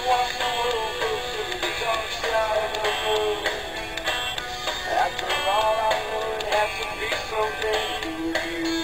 want the world goes to the dark side of the moon. After all, I would have to be so dead with you.